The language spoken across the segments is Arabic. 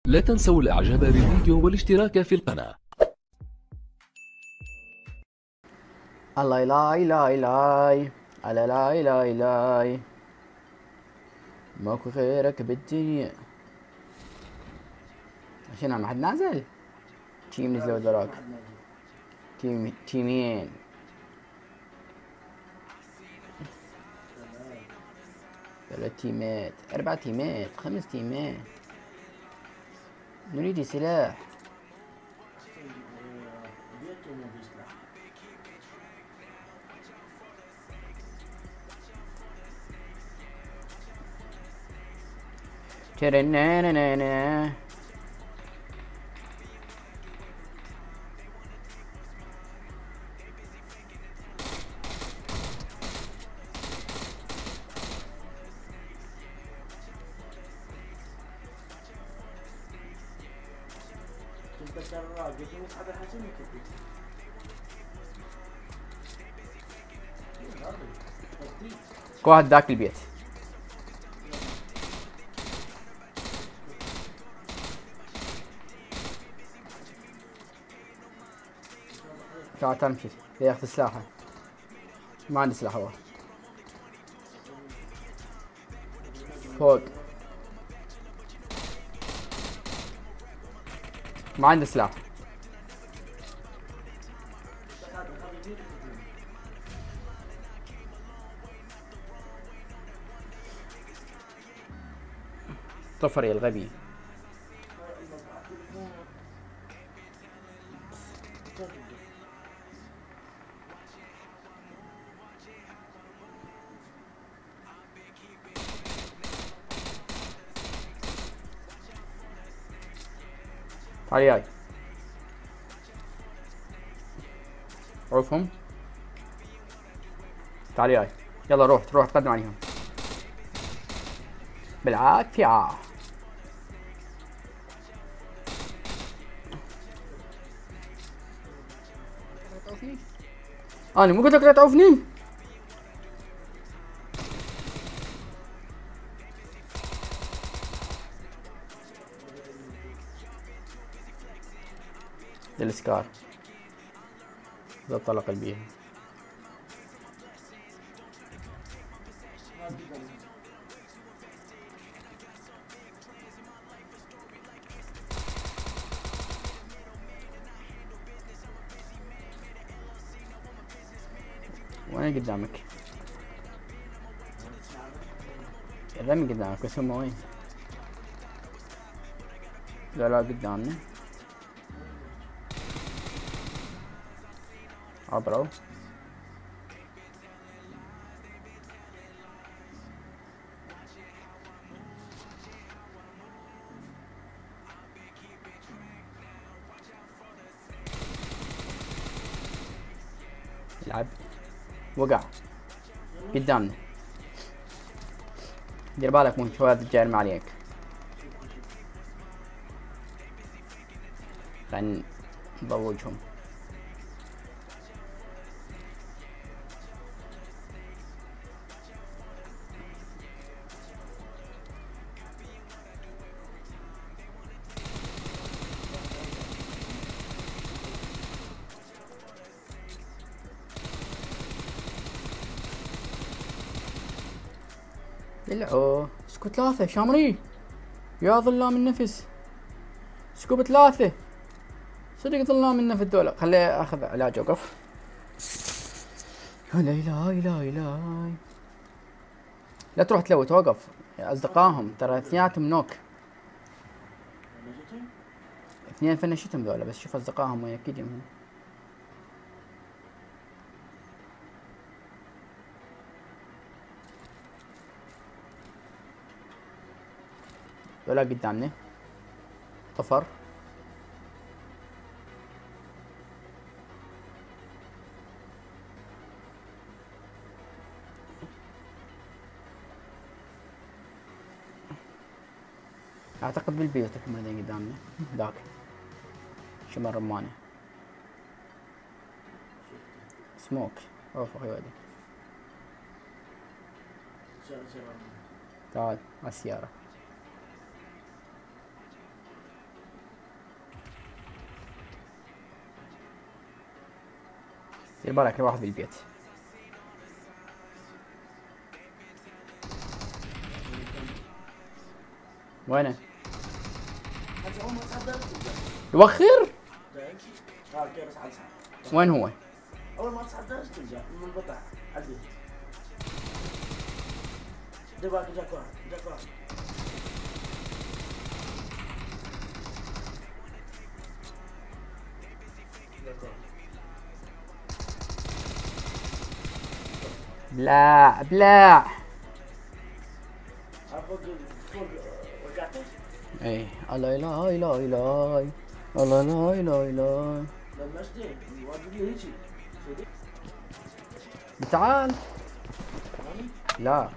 لا تنسوا الاعجاب بالفيديو والاشتراك في القناة. الله لاي لاي لاي على لاي لاي لاي، ماكو غيرك بالدنيا. شنو ما حد نازل؟ تيم نزلوا ذولاك، تيمين 3 تيمات 4 تيمات 5 تيمات. نريد سلاح. ترنانانا كو واحد ذاك البيت. تعال تمشي ياخذ سلاحه. ما عندي سلاح هو. فوق ما عندي سلاح. طفر يا الغبي. تعال جاي عوفهم. تعال جاي يلا روح تقدم عليهم بالعافية. انا مو قلت لك لا تعوفني؟ السكار ذا طلق قلبي. وين قدامك؟ الرمي قدامك بس هم وين؟ لا قدامنا. عبروا. يلعب وقع قدامنا. دير بالك مو شواد جاي عليك. خلينا نضوجهم. يلعو سكو 3 شامري يا ظلام النفس. سكوب 3 صدق ظلام النفس دولة. خليه اخذ علاج. وقف. لا اله الا اله. لا تروح تلوت. وقف. اصدقائهم ترى اثنيناتهم نوك. 2 فنشتهم ذولا بس شوف اصدقائهم وين اكيد يمهم. ذولا قدامنا. طفر. اعتقد بالبيوت الحين قدامنا. ذاك شمال رمانه. سموك. اوف اخي ودي. تعال على السيارة. دير بالك في واحد بالبيت. وينه؟ يوخر؟ وين هو؟ اول ما تصعد ترجع من البطع عدل. دباك جاك واحد. بلا رجعتش؟ ايه الله لا اله الا الله لا اله الا. لما اشتي الواجب هيجي. تعال. لا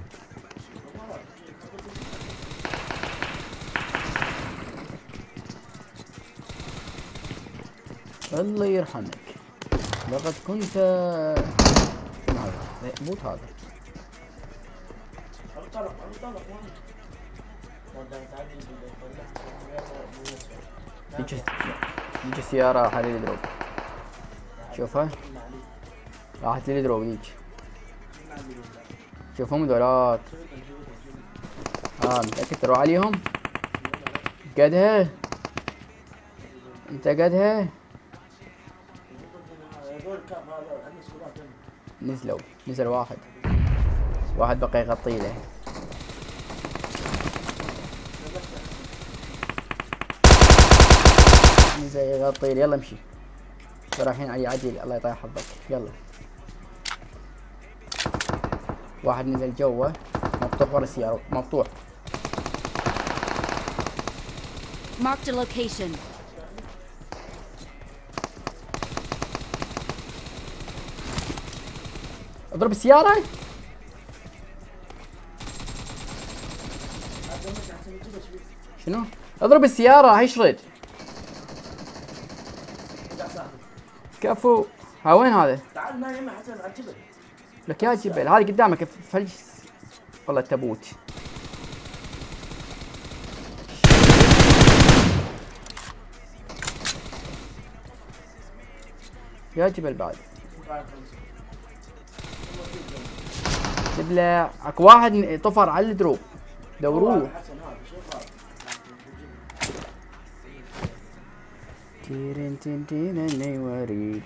الله يرحمك، لقد كنت شنو هذا؟ لا موت هذا. انطلق يجي السيارة راح لي دروب. شوفها راحت لي دروب ذيك. شوفهم ذولات. متأكد تروح عليهم؟ قدها؟ انت قدها؟ نزل واحد بقى يغطي له. نزل يغطي له. يلا امشي رايحين علي عديل. الله يطيح حظك. يلا واحد نزل جوا مفتوح ورا السيارة مفتوح. Marked a location. اضرب السيارة. شنو؟ اضرب السيارة هيشرد. كفو. ها وين هذا؟ تعال ما يما حسن على الجبل. لك يا جبل هذه قدامك فلج. والله التابوت. يا جبل بعد. جبله اكو واحد طفر على الدروب. دوروه. تيرن تين تين وريد.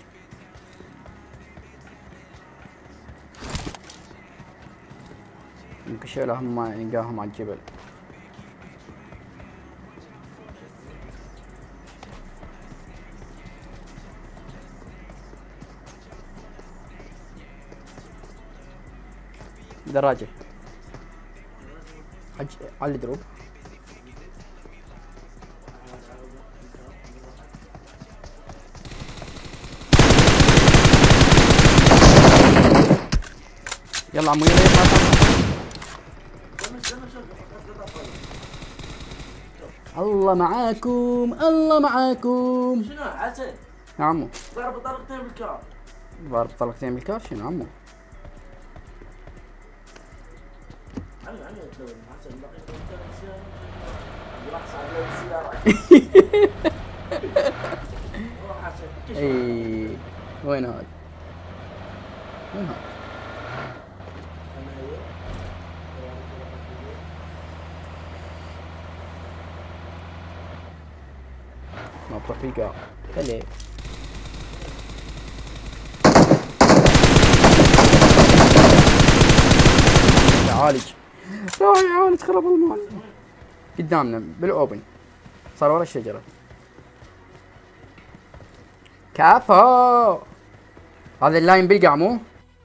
يمكن شيلهم ما نلقاهم على الجبل. دراجة على الدروب. يلا عمو يلا الله معاكم الله معاكم. شنو حسن؟ يا عمو ضرب طلقتين بالكار. ضرب طلقتين بالكار. شنو عمو؟ حسن بقي اي وين هذا؟ وين هذا؟ مفتوح بالكار. هلا يعالج. راح يعالج. خرب المال. قدامنا بالاوبن. صار ورا الشجرة. كافو. هذا اللاين بيلقع مو؟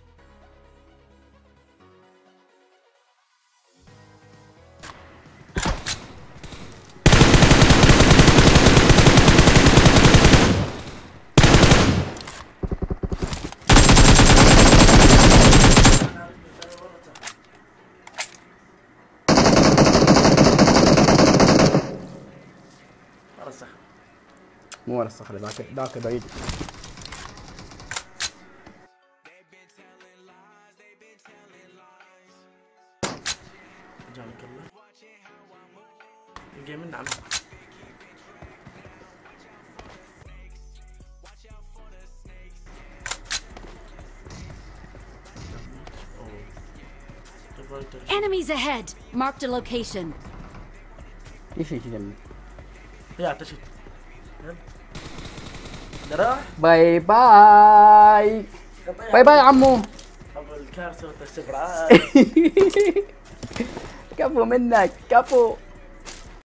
مو ورا الصخرة. ذاك بعيد. جانك الله. الجيم من عمه. Enemies ahead! Marked a location. ايش هيك جنبي. يا اعتشت. راح باي باي. باي باي عمو. ابو الكارثه والتستبعاد. كفو منك كفو.